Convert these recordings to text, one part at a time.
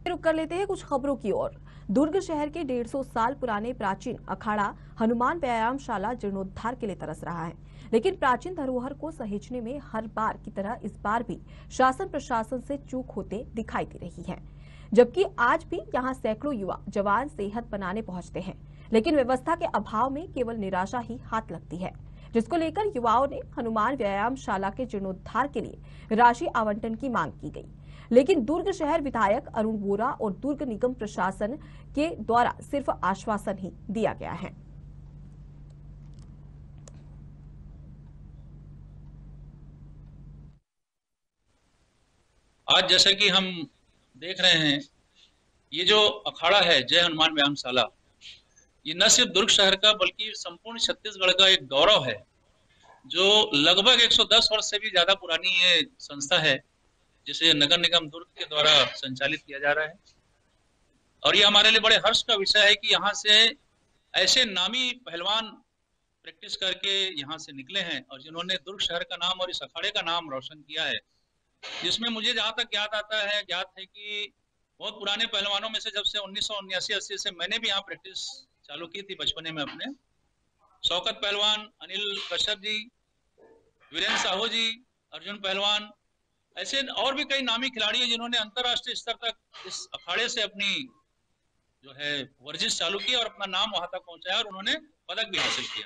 रुक कर लेते हैं कुछ खबरों की ओर। दुर्ग शहर के 150 साल पुराने प्राचीन अखाड़ा हनुमान व्यायामशाला जीर्णोद्धार के लिए तरस रहा है, लेकिन प्राचीन धरोहर को सहेजने में हर बार की तरह इस बार भी शासन प्रशासन से चूक होते दिखाई दे रही है। जबकि आज भी यहां सैकड़ों युवा जवान सेहत बनाने पहुंचते हैं, लेकिन व्यवस्था के अभाव में केवल निराशा ही हाथ लगती है, जिसको लेकर युवाओं ने हनुमान व्यायामशाला के जीर्णोद्धार के लिए राशि आवंटन की मांग की गई। लेकिन दुर्ग शहर विधायक अरुण वोरा और दुर्ग निगम प्रशासन के द्वारा सिर्फ आश्वासन ही दिया गया है। आज जैसा कि हम देख रहे हैं, ये जो अखाड़ा है जय हनुमान व्यायामशाला, ये न सिर्फ दुर्ग शहर का बल्कि संपूर्ण छत्तीसगढ़ का एक गौरव है, जो लगभग 110 वर्ष से भी ज्यादा पुरानी ये संस्था है, जिसे नगर निगम दुर्ग के द्वारा संचालित किया जा रहा है। और ये हमारे लिए बड़े हर्ष का विषय है कि यहाँ से ऐसे नामी पहलवान प्रैक्टिस करके यहाँ से निकले हैं और जिन्होंने दुर्ग शहर का नाम और इस अखाड़े का नाम रोशन किया है, जिसमें मुझे जहां तक ज्ञात है कि बहुत पुराने पहलवानों में से जब से 1979-80 से मैंने भी यहाँ प्रैक्टिस चालू की थी बचपने में अपने, शौकत पहलवान, अनिल कश्यप जी, वीरेंद्र साहू जी, अर्जुन पहलवान, ऐसे और भी कई नामी खिलाड़ी हैं जिन्होंने अंतर्राष्ट्रीय स्तर तक इस अखाड़े से अपनी जो है वर्जिश चालू की और अपना नाम वहां तक पहुंचाया और उन्होंने पदक भी हासिल किया।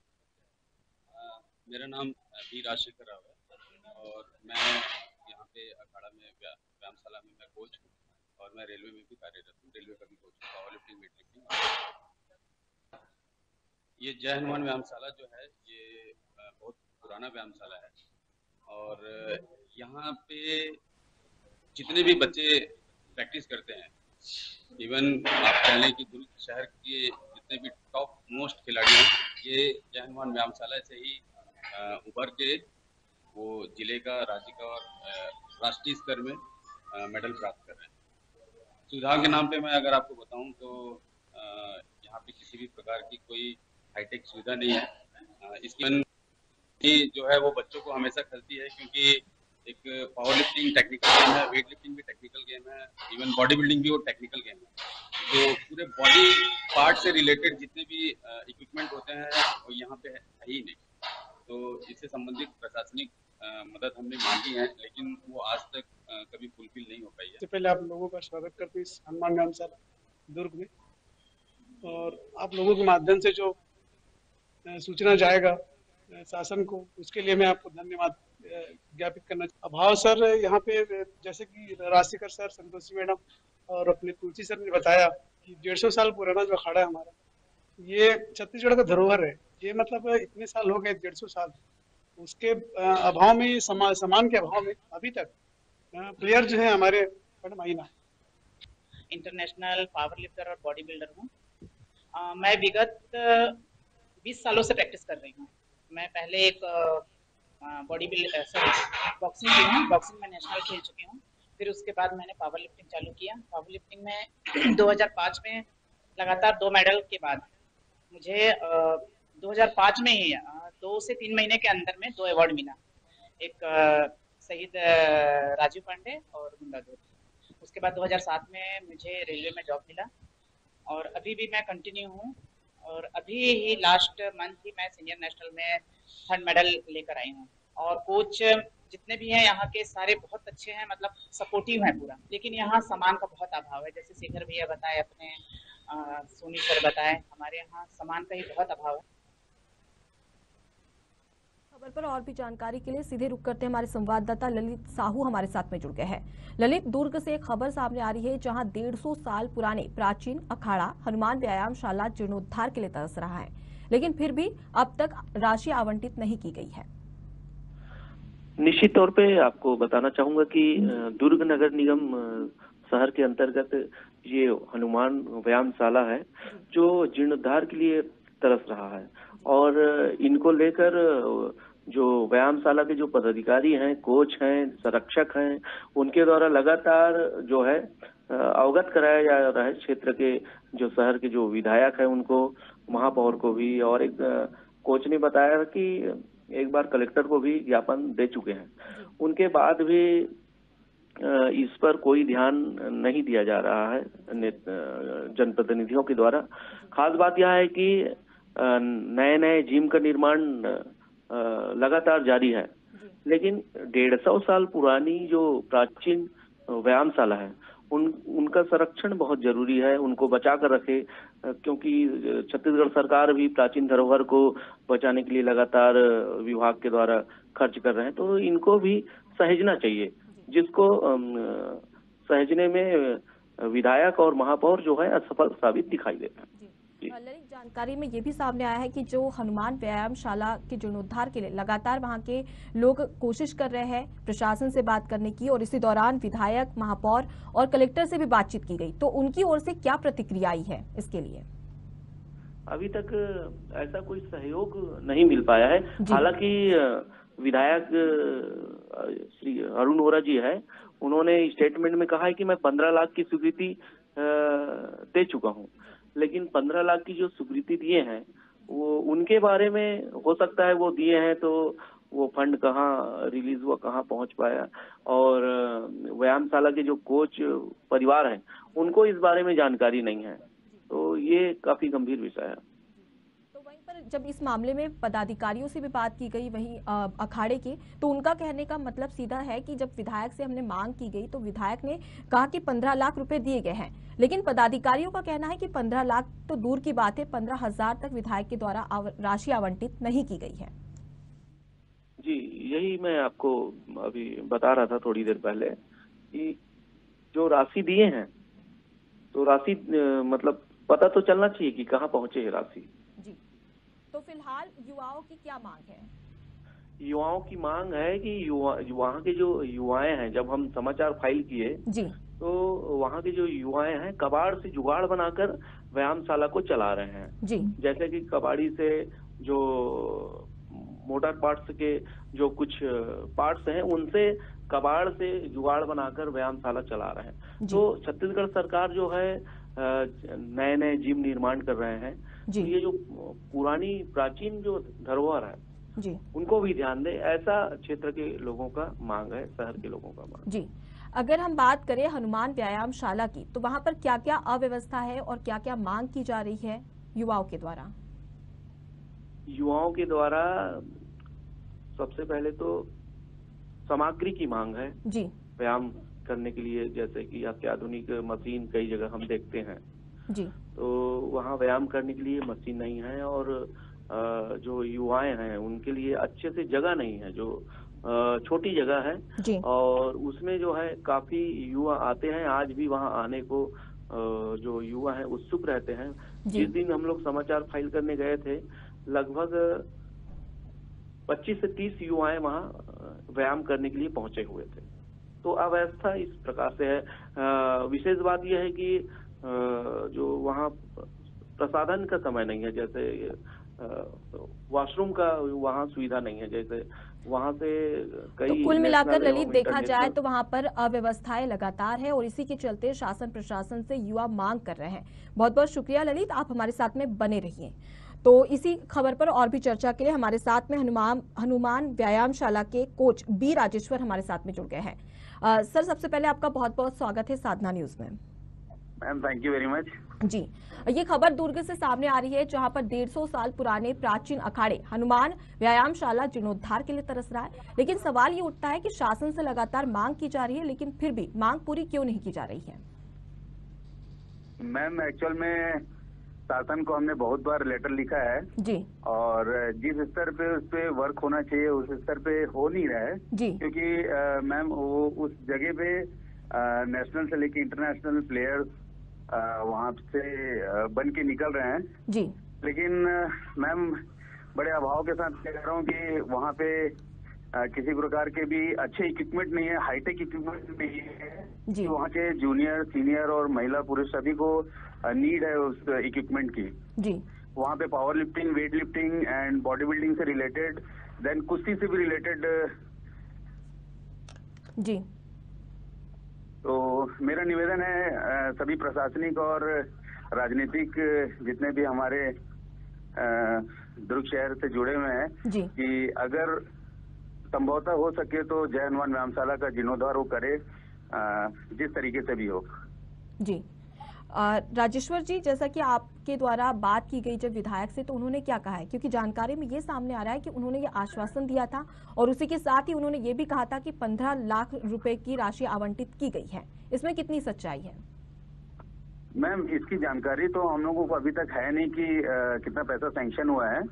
मेरा नाम बी राजशेखर राव है और मैं यहाँ पे अखाड़ा में व्यायामशाला में मैं कोच हूँ और मैं रेलवे में भी कार्यरत हूँ। रेलवे का भी कोच हूँ, पावर लिफ्टिंग, वेट लिफ्टिंग। ये जय हनुमान व्यायामशाला जो है ये बहुत पुराना व्यायामशाला है और यहाँ पे जितने भी बच्चे प्रैक्टिस करते हैं, इवन आप कह लें कि दुर्ग शहर के जितने भी टॉप मोस्ट खिलाड़ी हैं, ये जय हनुमान व्यायामशाला से ही उभर के वो जिले का, राज्य का और राष्ट्रीय स्तर में मेडल प्राप्त कर रहे हैं। सुविधा के नाम पे मैं अगर आपको बताऊं तो यहाँ पे किसी भी प्रकार की कोई हाईटेक सुविधा नहीं है। इसकी जो है वो बच्चों को हमेशा खलती है, क्योंकि एक पावर लिफ्टिंग टेक्निकल गेम है, वेट लिफ्टिंग भी टेक्निकल गेम है, इवन बॉडी बिल्डिंग भी वो टेक्निकल गेम है। तो पूरे बॉडी पार्ट से रिलेटेड जितने भी इक्विपमेंट होते हैं वो यहाँ पे है ही नहीं। तो इससे संबंधित प्रशासनिक मदद हमने मांगी है, लेकिन वो आज तक कभी फुलफिल नहीं हो पाई है। सबसे पहले आप लोगों का स्वागत करते हैं इस हनुमान व्यायामशाला दुर्ग में, और आप लोगों के माध्यम से जो सूचना जाएगा शासन को, उसके लिए मैं आपको धन्यवाद ज्ञापित करना। अभाव सर यहाँ पे जैसे कि राजशेखर सर, संतोषी मैडम और अपने तुलसी सर ने बताया कि 150 साल पुराना जो अखाड़ा है हमारा, ये छत्तीसगढ़ का धरोहर है। ये मतलब इतने साल हो गए, 150 साल, उसके अभाव में, सामान के अभाव में अभी तक प्लेयर जो है हमारे महिला इंटरनेशनल पावर लिफ्टर और बॉडी बिल्डर हूँ। मैं विगत 20 सालों से प्रैक्टिस कर रही हूँ। मैं पहले एक बॉडी बिल्डर बॉक्सिंग की हूँ, बॉक्सिंग में नेशनल खेल चुकी हूँ। फिर उसके बाद मैंने पावर लिफ्टिंग चालू किया। पावर लिफ्टिंग में 2005 में लगातार 2 मेडल के बाद मुझे 2005 में ही 2 से 3 महीने के अंदर में 2 अवार्ड मिला। एक शहीद राजीव पांडे और गुंडागर्दी। उसके बाद 2007 में मुझे रेलवे में जॉब मिला और अभी भी मैं कंटिन्यू हूँ। और अभी ही लास्ट मंथ ही मैं सीनियर नेशनल में 3rd मेडल लेकर आई हूँ। और कोच जितने भी हैं यहाँ के सारे बहुत अच्छे हैं, मतलब सपोर्टिव हैं पूरा। लेकिन यहाँ सामान का बहुत अभाव है। जैसे शेखर भैया बताए, अपने सोनी सर बताए, हमारे यहाँ सामान का ही बहुत अभाव है। खबर पर और भी जानकारी के लिए सीधे रुक करते हैं हमारे संवाददाता ललित साहू हमारे साथ में जुड़ गए हैं। ललित, दुर्ग से एक खबर सामने आ रही है जहां 150 साल पुराने प्राचीन अखाड़ा हनुमान व्यायामशाला जीर्णोद्धार के लिए तरस रहा है, लेकिन फिर भी अब तक राशि आवंटित नहीं की गई है। निश्चित तौर पे आपको बताना चाहूंगा कि दुर्ग नगर निगम शहर के अंतर्गत ये हनुमान व्यायामशाला है जो जीर्णोद्धार के लिए तरस रहा है, और इनको लेकर जो व्यायामशाला के जो पदाधिकारी हैं, कोच हैं, संरक्षक हैं, उनके द्वारा लगातार जो है अवगत कराया जा रहा है। क्षेत्र के जो शहर के जो विधायक हैं उनको, महापौर को भी, और एक कोच ने बताया कि एक बार कलेक्टर को भी ज्ञापन दे चुके हैं। उनके बाद भी इस पर कोई ध्यान नहीं दिया जा रहा है जनप्रतिनिधियों के द्वारा। खास बात यह है कि नए नए जिम का निर्माण लगातार जारी है, लेकिन 150 साल पुरानी जो प्राचीन व्यायामशाला है उनका संरक्षण बहुत जरूरी है, उनको बचा कर रखे, क्योंकि छत्तीसगढ़ सरकार भी प्राचीन धरोहर को बचाने के लिए लगातार विभाग के द्वारा खर्च कर रहे हैं, तो इनको भी सहेजना चाहिए, जिसको सहेजने में विधायक और महापौर जो है असफल साबित दिखाई देते हैं। ललित, जानकारी में ये भी सामने आया है कि जो हनुमान व्यायामशाला के जीर्णोद्धार के लिए लगातार वहां के लोग कोशिश कर रहे हैं प्रशासन से बात करने की, और इसी दौरान विधायक, महापौर और कलेक्टर से भी बातचीत की गई, तो उनकी ओर से क्या प्रतिक्रिया आई है इसके लिए? अभी तक ऐसा कोई सहयोग नहीं मिल पाया है। हालांकि विधायक श्री अरुण वोरा जी है, उन्होंने स्टेटमेंट में कहा है कि मैं 15 लाख की स्वीकृति दे चुका हूं, लेकिन 15 लाख की जो स्वीकृति दिए हैं वो उनके बारे में हो सकता है वो दिए हैं तो वो फंड कहाँ रिलीज हुआ, कहाँ पहुंच पाया, और व्यायामशाला के जो कोच परिवार हैं उनको इस बारे में जानकारी नहीं है, तो ये काफी गंभीर विषय है। तो वहीं पर जब इस मामले में पदाधिकारियों से भी बात की गई वहीं अखाड़े की, तो उनका कहने का मतलब सीधा है कि जब विधायक से हमने मांग की गई तो विधायक ने कहा कि 15 लाख रुपए दिए गए हैं, लेकिन पदाधिकारियों का कहना है कि 15 लाख तो दूर की बात है, 15,000 तक विधायक के द्वारा राशि आवंटित नहीं की गई है। जी, यही मैं आपको अभी बता रहा था थोड़ी देर पहले कि जो राशि दिए हैं तो राशि मतलब पता तो चलना चाहिए कि कहाँ पहुंचे है राशि। जी, तो फिलहाल युवाओं की क्या मांग है? युवाओं की मांग है कि वहाँ के जो युवाएं हैं, जब हम समाचार फाइल किए जी, तो वहाँ के जो युवाएं हैं कबाड़ से जुगाड़ बनाकर व्यायामशाला को चला रहे हैं। जी, जैसे कि कबाड़ी से जो मोटर पार्ट्स के जो कुछ पार्ट्स हैं उनसे कबाड़ से जुगाड़ बनाकर व्यायामशाला चला रहे हैं। तो छत्तीसगढ़ सरकार जो है नए नए जिम निर्माण कर रहे हैं, तो ये जो पुरानी प्राचीन जो धरोहर है जी, उनको भी ध्यान दे, ऐसा क्षेत्र के लोगों का मांग है, शहर के लोगों का मांग। जी, अगर हम बात करें हनुमान व्यायामशाला की, तो वहां पर क्या क्या अव्यवस्था है और क्या क्या मांग की जा रही है युवाओं के द्वारा? युवाओं के द्वारा सबसे पहले तो सामग्री की मांग है जी, व्यायाम करने के लिए, जैसे कि अत्याधुनिक मशीन कई जगह हम देखते हैं जी, तो वहाँ व्यायाम करने के लिए मशीन नहीं है, और जो युवाएं हैं उनके लिए अच्छे से जगह नहीं है, जो छोटी जगह है जी, और उसमें जो है काफी युवा आते हैं, आज भी वहाँ आने को जो युवा हैं उत्सुक रहते हैं। जिस दिन हम लोग समाचार फाइल करने गए थे लगभग 25 से 30 युवाएं वहाँ व्यायाम करने के लिए पहुंचे हुए थे। तो अव्यवस्था इस प्रकार से है। विशेष बात यह है कि जो वहाँ प्रसाधन का समय नहीं है, जैसे वॉशरूम का वहाँ सुविधा नहीं है, जैसे वहाँ से कई तो कुल मिलाकर ललित देखा जाए तो वहाँ पर अव्यवस्थाएं लगातार है और इसी के चलते शासन प्रशासन से युवा मांग कर रहे हैं। बहुत बहुत शुक्रिया ललित, आप हमारे साथ में बने रहिए। तो इसी खबर पर और भी चर्चा के लिए हमारे साथ में हनुमान व्यायामशाला के कोच बी राजेश्वर हमारे साथ में जुड़ गए हैं। सर, सबसे पहले आपका बहुत बहुत स्वागत है साधना न्यूज में। Ma'am thank you very much. जी, ये खबर दुर्ग से सामने आ रही है जहां पर 150 साल पुराने प्राचीन अखाड़े हनुमान व्यायामशाला जीर्णोद्धार के लिए तरस रहा है, लेकिन सवाल ये उठता है कि शासन से लगातार मांग की जा रही है, लेकिन फिर भी मांग पूरी क्यों नहीं की जा रही है? मैम एक्चुअल में शासन को हमने बहुत बार लेटर लिखा है जी, और जिस स्तर पे उस पे वर्क होना चाहिए उस स्तर पे हो नहीं रहा है जी, क्योंकि मैम वो उस जगह पे नेशनल से लेके इंटरनेशनल प्लेयर्स वहाँ से बन के निकल रहे हैं जी, लेकिन मैम बड़े अभाव के साथ कह रहा हूँ कि वहाँ पे किसी प्रकार के भी अच्छे इक्विपमेंट नहीं है, हाईटेक इक्विपमेंट नहीं है जी, वहाँ के जूनियर, सीनियर और महिला पुरुष सभी को नीड है उस इक्विपमेंट की। जी, वहाँ पे power lifting, weight lifting and body building से रिलेटेड, देन कुश्ती से भी रिलेटेड। जी, तो मेरा निवेदन है सभी प्रशासनिक और राजनीतिक जितने भी हमारे दुर्ग शहर से जुड़े हुए हैं जी, कि अगर संभवतः हो सके तो जय हनुमान व्यायामशाला का जीर्णोद्धार वो करे जिस तरीके से भी हो। जी राजेश्वर जी, जैसा कि आपके द्वारा बात की गई जब विधायक से, तो उन्होंने क्या कहा है? क्योंकि जानकारी में ये सामने आ रहा है कि उन्होंने ये आश्वासन दिया था और उसी के साथ ही उन्होंने ये भी कहा था कि 15 लाख रुपए की राशि आवंटित की गई है। इसमें कितनी सच्चाई है? मैम, इसकी जानकारी तो हम लोगों को अभी तक है नहीं कि कितना पैसा सैंक्शन हुआ है।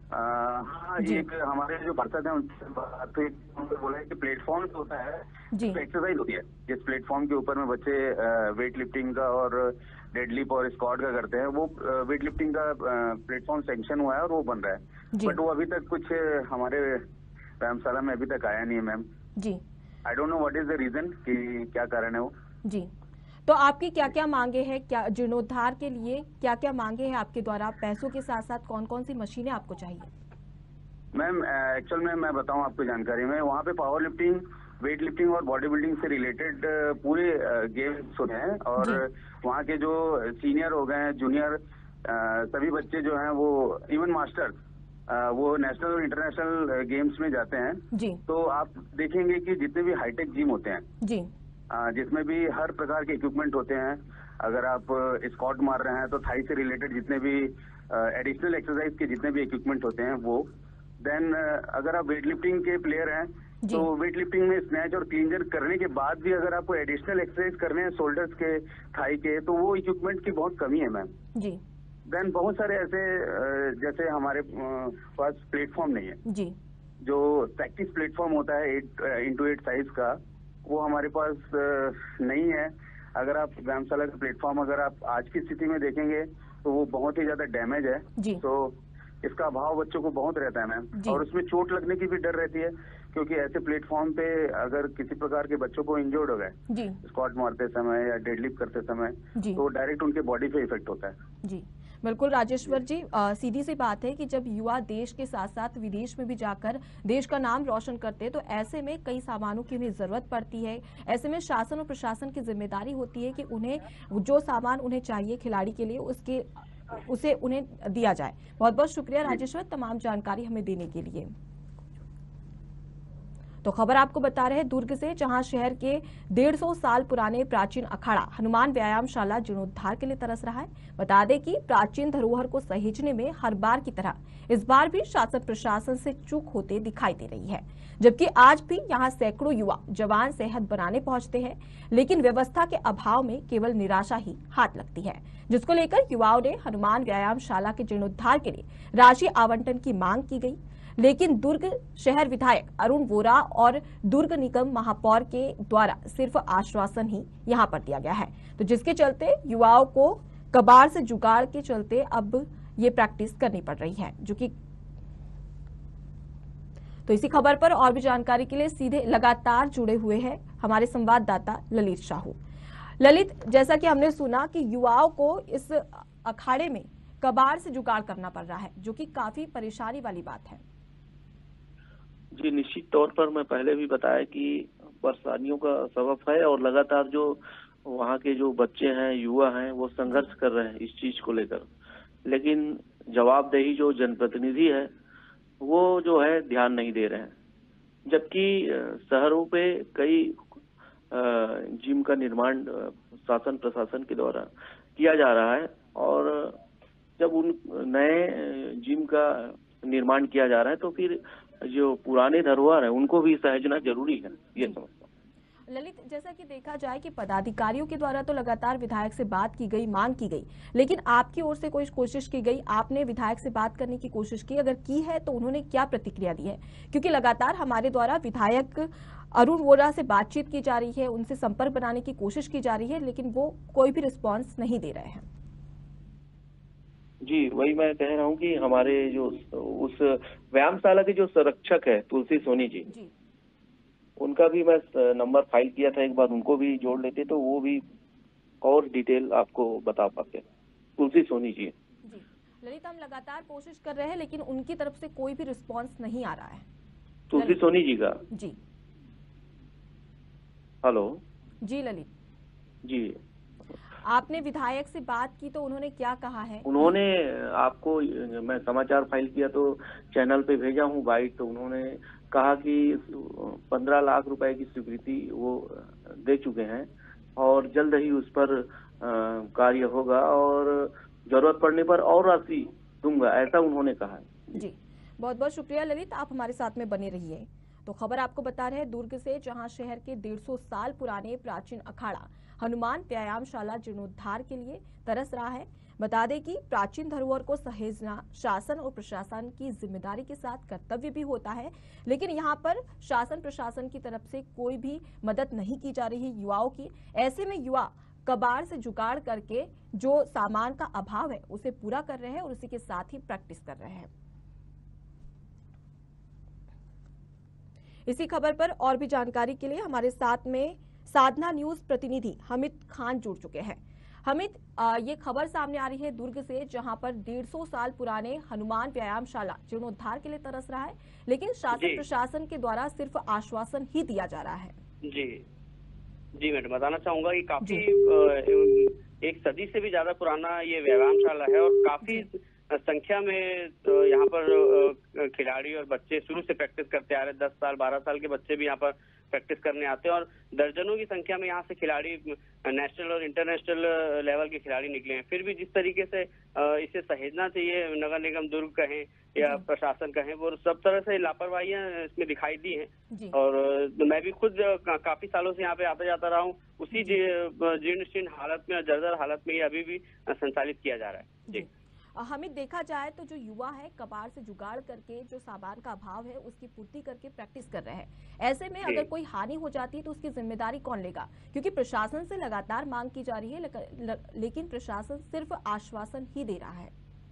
हाँ, एक हमारे जो पार्षद हैं उनसे बात हुई, उन्होंने बोला है कि प्लेटफॉर्म होता है, एक्सरसाइज होती है जिस प्लेटफॉर्म के ऊपर में बच्चे वेट लिफ्टिंग का और डेडलिफ्ट और स्क्वाट का करते हैं, वो वेट लिफ्टिंग का प्लेटफॉर्म सैंक्शन हुआ है और वो बन रहा है। बट वो अभी तक कुछ हमारे व्यायामशाला में अभी तक आया नहीं है मैम। जी, I don't know what is the reason कि क्या कारण है वो। जी, तो आपकी क्या क्या मांगे हैं? क्या जीर्णोद्धार के लिए क्या क्या मांगे हैं आपके द्वारा? पैसों के साथ साथ कौन कौन सी मशीनें आपको चाहिए? मैम, एक्चुअल में मैं बताऊं आपको जानकारी में, वहाँ पे पावर लिफ्टिंग, वेट लिफ्टिंग और बॉडी बिल्डिंग से रिलेटेड पूरे गेम्स होते हैं और वहाँ के जो सीनियर हो गए हैं, जूनियर, सभी बच्चे जो हैं वो इवन मास्टर वो नेशनल और इंटरनेशनल गेम्स में जाते हैं। जी, तो आप देखेंगे कि जितने भी हाईटेक जिम होते हैं जी, जिसमें भी हर प्रकार के इक्विपमेंट होते हैं, अगर आप स्क्वाट मार रहे हैं तो थाई से रिलेटेड जितने भी एडिशनल एक्सरसाइज के जितने भी इक्विपमेंट होते हैं वो, देन अगर आप वेट लिफ्टिंग के प्लेयर हैं तो वेट लिफ्टिंग में स्नैच और क्लींजर करने के बाद भी अगर आपको एडिशनल एक्सरसाइज करने हैं शोल्डर्स के, थाई के, तो वो इक्विपमेंट की बहुत कमी है मैम। जी, देन बहुत सारे ऐसे जैसे हमारे पास प्लेटफॉर्म नहीं है, जी, जो प्रैक्टिस प्लेटफॉर्म होता है 8x8 साइज का, वो हमारे पास नहीं है। अगर आप व्यायामशाला का प्लेटफॉर्म अगर आप आज की स्थिति में देखेंगे तो वो बहुत ही ज्यादा डैमेज है। तो इसका अभाव बच्चों को बहुत रहता है मैम, और उसमें चोट लगने की भी डर रहती है, क्योंकि ऐसे प्लेटफॉर्म पे अगर किसी प्रकार के बच्चों को इंजर्ड हो गए स्क्वाट मारते समय या डेडलिफ्ट करते समय, तो डायरेक्ट उनके बॉडी पे इफेक्ट होता है। जी, बिल्कुल राजेश्वर जी, सीधी सी बात है कि जब युवा देश के साथ साथ विदेश में भी जाकर देश का नाम रोशन करते हैं, तो ऐसे में कई सामानों की उन्हें जरूरत पड़ती है। ऐसे में शासन और प्रशासन की जिम्मेदारी होती है कि उन्हें जो सामान उन्हें चाहिए खिलाड़ी के लिए उसे उन्हें दिया जाए। बहुत बहुत शुक्रिया राजेश्वर, तमाम जानकारी हमें देने के लिए। तो खबर आपको बता रहे हैं दुर्ग से, जहां शहर के 150 साल पुराने प्राचीन अखाड़ा हनुमान व्यायामशाला जीर्णोद्धार के लिए तरस रहा है। बता दें कि प्राचीन धरोहर को सहेजने में हर बार की तरह इस बार भी शासन प्रशासन से चूक होते दिखाई दे रही है, जबकि आज भी यहां सैकड़ों युवा जवान सेहत बनाने पहुंचते हैं, लेकिन व्यवस्था के अभाव में केवल निराशा ही हाथ लगती है, जिसको लेकर युवाओं ने हनुमान व्यायामशाला के जीर्णोद्धार के लिए राशि आवंटन की मांग की गई। लेकिन दुर्ग शहर विधायक अरुण वोरा और दुर्ग निगम महापौर के द्वारा सिर्फ आश्वासन ही यहां पर दिया गया है, तो जिसके चलते युवाओं को कबाड़ से जुगाड़ के चलते अब ये प्रैक्टिस करनी पड़ रही है, जो कि तो इसी खबर पर और भी जानकारी के लिए सीधे लगातार जुड़े हुए हैं हमारे संवाददाता ललित साहू। ललित, जैसा कि हमने सुना कि युवाओं को इस अखाड़े में कबाड़ से जुगाड़ करना पड़ रहा है, जो कि काफी परेशानी वाली बात है। जी, निश्चित तौर पर मैं पहले भी बताया कि परेशानियों का सबब है और लगातार जो वहाँ के जो बच्चे हैं, युवा हैं, वो संघर्ष कर रहे हैं इस चीज को लेकर, लेकिन जवाबदेही जो जनप्रतिनिधि है वो जो है ध्यान नहीं दे रहे हैं। जबकि शहरों पे कई जिम का निर्माण शासन प्रशासन के द्वारा किया जा रहा है, और जब उन नए जिम का निर्माण किया जा रहा है तो फिर जो पुराने धरोहर है उनको भी सहेजना जरूरी है, ये समझता हूँ। ललित, जैसा कि देखा जाए कि पदाधिकारियों के द्वारा तो लगातार विधायक से बात की गई, मांग की गई, लेकिन आपकी ओर से कोई कोशिश की गई? आपने विधायक से बात करने की कोशिश की? अगर की है तो उन्होंने क्या प्रतिक्रिया दी है? क्योंकि लगातार हमारे द्वारा विधायक अरुण वोरा से बातचीत की जा रही है, उनसे संपर्क बनाने की कोशिश की जा रही है, लेकिन वो कोई भी रिस्पॉन्स नहीं दे रहे हैं। जी, वही मैं कह रहा हूँ कि हमारे जो उस व्यायामशाला के जो संरक्षक है तुलसी सोनी जी, उनका भी मैं नंबर फाइल किया था, एक बार उनको भी जोड़ लेते तो वो भी और डिटेल आपको बता पाते। तुलसी सोनी जी। ललित, हम लगातार कोशिश कर रहे हैं, लेकिन उनकी तरफ से कोई भी रिस्पांस नहीं आ रहा है। तुलसी सोनी जी का? जी। हेलो जी ललित जी, आपने विधायक से बात की तो उन्होंने क्या कहा है? उन्होंने आपको, मैं समाचार फाइल किया तो चैनल पे भेजा हूँ बाइट, तो उन्होंने कहा कि 15 लाख रुपए की स्वीकृति वो दे चुके हैं और जल्द ही उस पर कार्य होगा और जरूरत पड़ने पर और राशि दूंगा, ऐसा उन्होंने कहा है। जी, बहुत बहुत शुक्रिया ललित, आप हमारे साथ में बने रहिए। तो खबर आपको बता रहे हैं दुर्ग से, जहां शहर के 150 साल पुराने प्राचीन अखाड़ा हनुमान व्यायामशाला जीर्णोद्धार के लिए तरस रहा है। बता दें कि प्राचीन धरोहर को सहेजना शासन और प्रशासन की जिम्मेदारी के साथ कर्तव्य भी होता है, लेकिन यहाँ पर शासन प्रशासन की तरफ से कोई भी मदद नहीं की जा रही युवाओं की। ऐसे में युवा कबाड़ से जुगाड़ करके जो सामान का अभाव है उसे पूरा कर रहे हैं और उसी के साथ ही प्रैक्टिस कर रहे हैं। इसी खबर पर और भी जानकारी के लिए हमारे साथ में साधना न्यूज प्रतिनिधि हमिद खान जुड़ चुके हैं। हमिद, ये खबर सामने आ रही है दुर्ग से, जहां पर 150 साल पुराने हनुमान व्यायामशाला जीर्णोद्धार के लिए तरस रहा है, लेकिन शासन प्रशासन के द्वारा सिर्फ आश्वासन ही दिया जा रहा है। जी मैं बताना चाहूंगा कि काफी एक सदी से भी ज्यादा पुराना ये व्यायामशाला है और काफी संख्या में यहाँ पर खिलाड़ी और बच्चे शुरू से प्रैक्टिस करते आ रहे हैं। 10 साल 12 साल के बच्चे भी यहाँ पर प्रैक्टिस करने आते हैं और दर्जनों की संख्या में यहाँ से खिलाड़ी नेशनल और इंटरनेशनल लेवल के खिलाड़ी निकले हैं। फिर भी जिस तरीके से इसे सहेजना चाहिए, नगर निगम दुर्ग कहें या प्रशासन कहें, वो सब तरह से लापरवाहियां इसमें दिखाई दी हैं। और मैं भी खुद काफी सालों से यहाँ पे आता जाता रहा हूँ। उसी जीर्ण शीर्ण हालत में, जर्जर हालत में ये अभी भी संचालित किया जा रहा है। जी हमें देखा जाए तो जो युवा है कबाड़ से जुगाड़ करके जो सामान का अभाव है उसकी पूर्ति करके प्रैक्टिस कर रहे हैं। ऐसे में अगर कोई हानि हो जाती है तो उसकी जिम्मेदारी कौन लेगा? क्योंकि प्रशासन से लगातार मांग की जा रही है, लेकिन प्रशासन सिर्फ आश्वासन ही दे रहा है।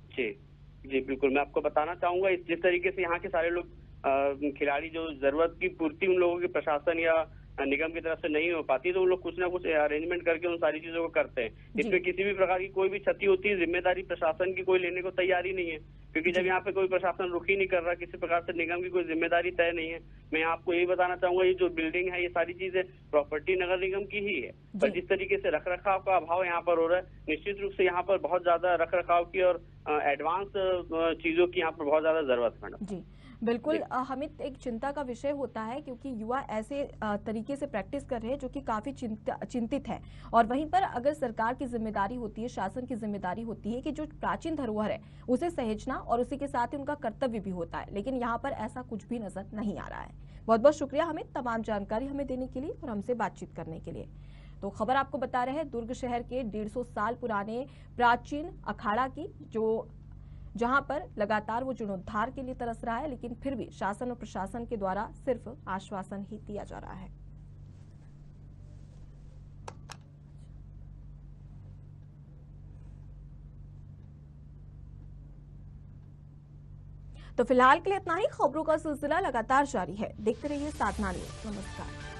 जी बिल्कुल, मैं आपको बताना चाहूंगा जिस तरीके से यहाँ के सारे लोग खिलाड़ी जो जरूरत की पूर्ति उन लोगों की प्रशासन या निगम की तरफ से नहीं हो पाती तो वो लोग कुछ ना कुछ अरेंजमेंट करके उन सारी चीजों को करते हैं। इसमें किसी भी प्रकार की कोई भी क्षति होती है, जिम्मेदारी प्रशासन की कोई लेने को तैयार ही नहीं है, क्योंकि जब यहाँ पे कोई प्रशासन रुक ही नहीं कर रहा, किसी प्रकार से निगम की कोई जिम्मेदारी तय नहीं है। मैं आपको यही बताना चाहूंगा, ये जो बिल्डिंग है, ये सारी चीजें प्रॉपर्टी नगर निगम की ही है, पर जिस तरीके से रख रखाव का अभाव यहाँ पर हो रहा है, निश्चित रूप से यहाँ पर बहुत ज्यादा रख रखाव की और एडवांस चीजों की यहाँ पर बहुत ज्यादा जरूरत है। मैडम बिल्कुल, हमिद, एक चिंता का विषय होता है क्योंकि युवा ऐसे तरीके से प्रैक्टिस कर रहे हैं जो कि काफी चिंतित है। और वहीं पर अगर सरकार की जिम्मेदारी होती है, शासन की जिम्मेदारी होती है कि जो प्राचीन धरोहर है उसे सहेजना और उसी के साथ ही उनका कर्तव्य भी होता है, लेकिन यहाँ पर ऐसा कुछ भी नजर नहीं आ रहा है। बहुत बहुत शुक्रिया हमिद, तमाम जानकारी हमें देने के लिए और हमसे बातचीत करने के लिए। तो खबर आपको बता रहे हैं दुर्ग शहर के 150 साल पुराने प्राचीन अखाड़ा की, जहां पर लगातार वो जीर्णोद्धार के लिए तरस रहा है, लेकिन फिर भी शासन और प्रशासन के द्वारा सिर्फ आश्वासन ही दिया जा रहा है। तो फिलहाल के लिए इतना ही। खबरों का सिलसिला लगातार जारी है, देखते रहिए साधना न्यूज। नमस्कार।